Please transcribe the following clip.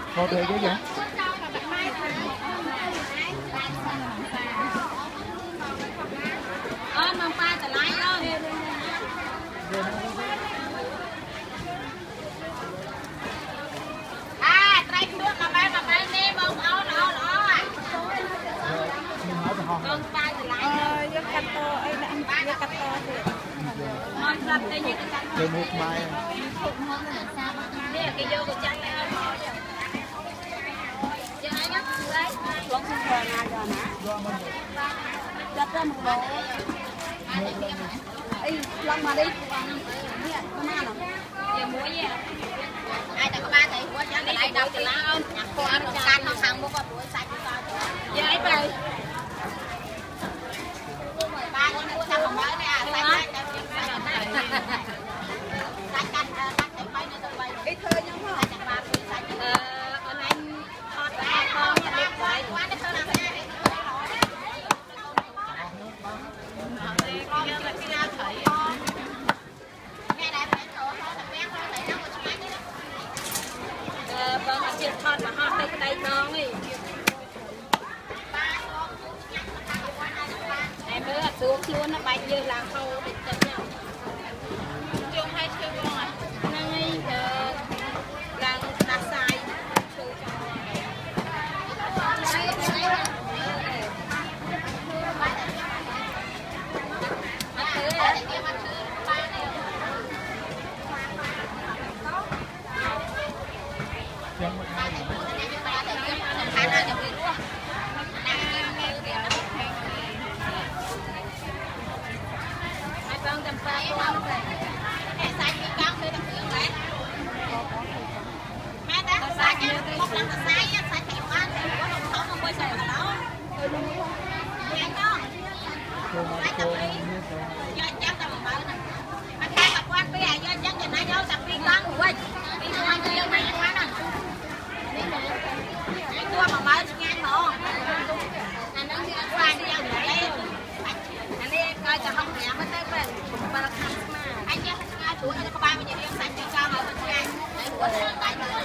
Cô thuê chứ vậy? Mong ba trở lại ơi. Trai nước mà bay nè mong áo nó con ba trở lại យកកាត់តអីដាក់យកកាត់តទៀត mong gặp đây như cái Chơi một mai. nè cái vô của chân này ơi. Giờ ai nhắc đấy. Lúc xin thờ nào giờ nè. Chặt ra một bộ. Ê, lông mà đi. Nè, có ma nào? Giờ muối nha. Ai ta có 3 tỷ của chân cái này đâu thì lá không? Nhặt cô ăn một can nó hàng mua con muối sạch cho. Giờ ấy về. Ba con mua sao không mới nè, sạch ít thôi nhưng mà anh hot con nhà đẹp quá quá nó thơ nào nghe con như là cái thấy nghe đẹp phải chỗ thôi là quen thôi lại đâu mà chúng anh vâng chuyện hot mà hot đây non ấy em mới là xuống luôn nó bay như là khâu để chân nhau chung hay chơi con à năng đang đặt sai con cầm pha con về cái sai cái con đi tập luyện lại hai đó sai cái một lần là sai á sai kẹo ăn thì có đồng sống không quay xài mà đó nghe con sai tập đi cho chắc tao mà nè mà khai tập quan bây giờ cho chắc giờ nãy vô tập đi con quay đi con đi vô này quan nè đi tua mà mới ngang nữa anh nó đi quan đi vô để anh đi coi cho không nhẹ mới tới về anh chứ ai tuổi anh có 30 giờ đi ăn sạch cho con rồi bên ngay để của